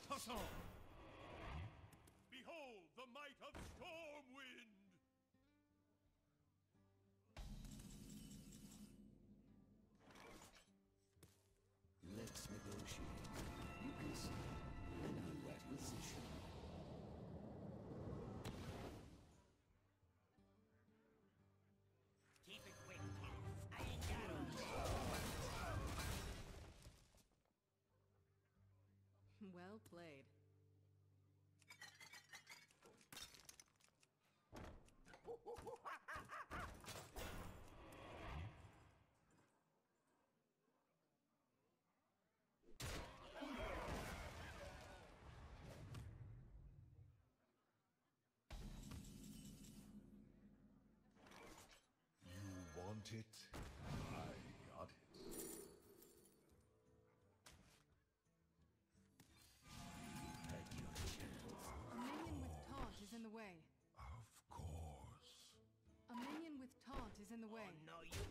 Toss on! Behold the might of Stormwind! Let's negotiate. You can see a new acquisition. Keep it quick, Tom. I ain't got 'em. Well played. You want it? I got it. Had your chance. A minion with taunt is in the way. Of course. A minion with taunt is in the way. No, you